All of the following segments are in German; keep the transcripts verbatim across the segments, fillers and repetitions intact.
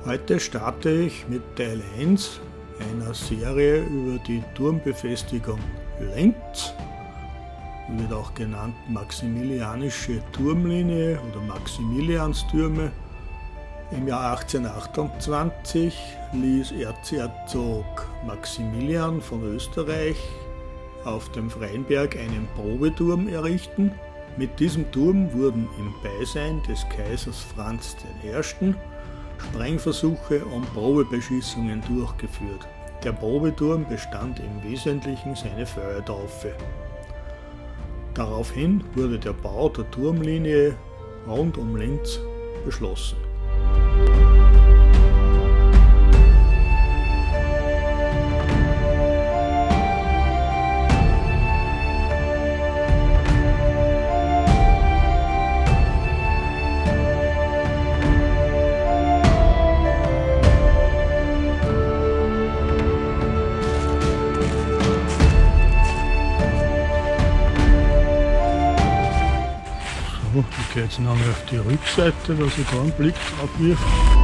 Heute starte ich mit Teil eins einer Serie über die Turmbefestigung Linz, wird auch genannt Maximilianische Turmlinie oder Maximilianstürme. Im Jahr achtzehnhundertachtundzwanzig ließ Erzherzog Maximilian von Österreich auf dem Freienberg einen Probeturm errichten. Mit diesem Turm wurden im Beisein des Kaisers Franz der Erste. Sprengversuche und Probebeschießungen durchgeführt. Der Probeturm bestand im Wesentlichen seine Feuertaufe. Daraufhin wurde der Bau der Turmlinie rund um Linz beschlossen. Ich gehe jetzt noch einmal auf die Rückseite, dass ich da einen Blick drauf wirf.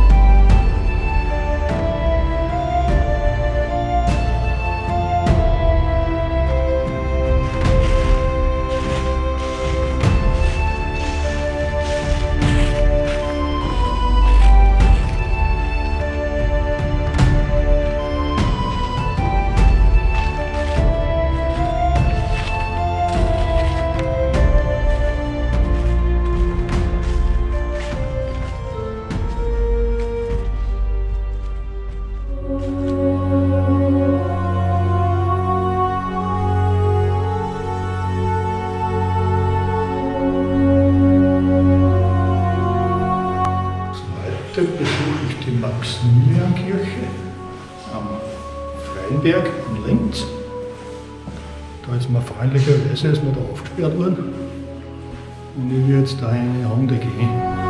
Heute besuche ich die Maximiliankirche am Freienberg in Linz. Da ist mir freundlicherweise ist mir da aufgesperrt worden und ich will jetzt da eine Runde gehen.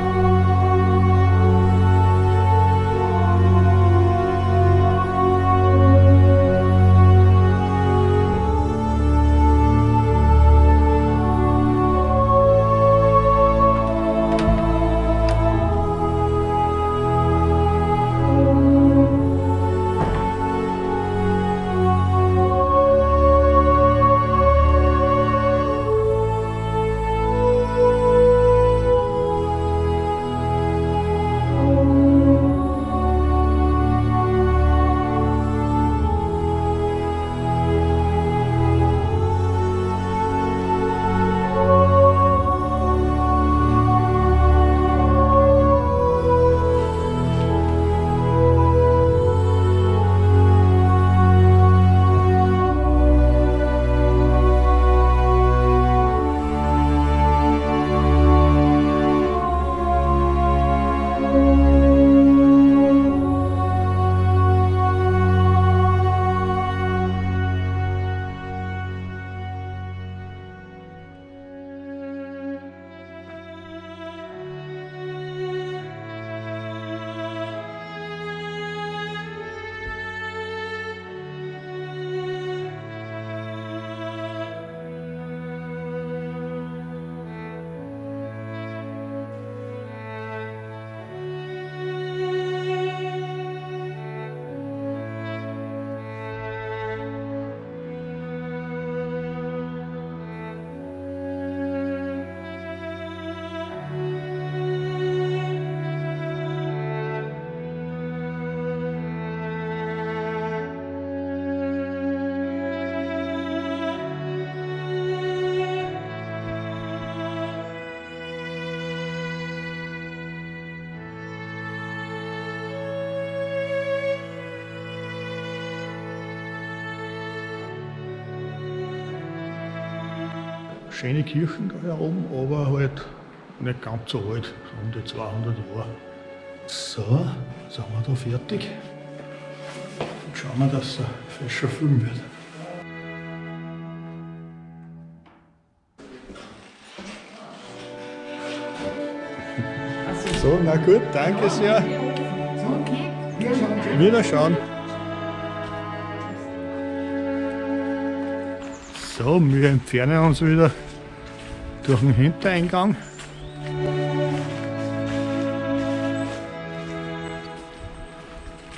Schöne Kirchen da herum, aber halt nicht ganz so alt, um die zweihundert Jahre. So, sind wir da fertig. Jetzt schauen wir, dass es fest schon filmen wird. So, na gut, danke sehr. Wiederschauen. So, wir entfernen uns wieder durch den Hintereingang.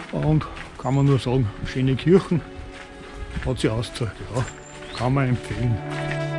Und kann man nur sagen, schöne Kirchen, hat sie ausgezahlt, ja, kann man empfehlen.